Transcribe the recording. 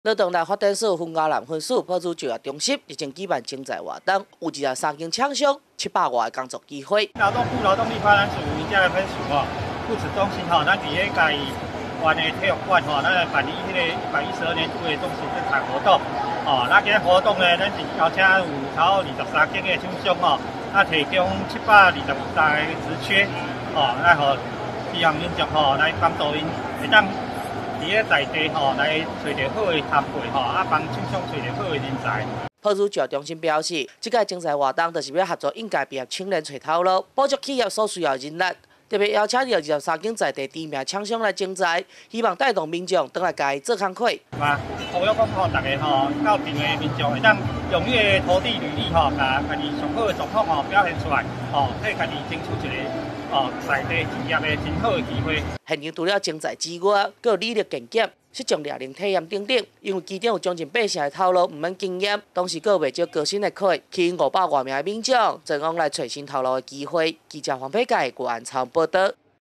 劳动力发展所分家南分署保持就业中心日前举办竞赛活动，有23间厂商700外个工作机会。 劳动部劳动力发展署伊遮个分署副指中心咱伫迄家己湾的体育馆咱来办理迄个112年度的中式生产活动。咱今日活动呢，咱是邀请有超过23间的厂商咱提供723个职缺来互市乡民众来帮助因会当。伫咧在地来找到好的摊配帮厂商找到好的人才。 保持就业中心表示，这届竞赛活动就是要合作应届毕业青年找头路，补足企业所需要人力。特别邀请到23间在地知名厂商来竞赛，希望带动民众回来家做工课。 呼吁讲大家到场的民众会当踊跃投递履历把家己上好的状况表现出来替家己争取一个在地就业的真好的机会。 现场除了竞赛之外，还有履历检检、实种猎人体验等等。因为机场有将近80%的头路唔免经验，同时还有袂少高薪的课，吸引500多名的民众前往来找新头路的机会。记者黄佩佳、郭安超报道。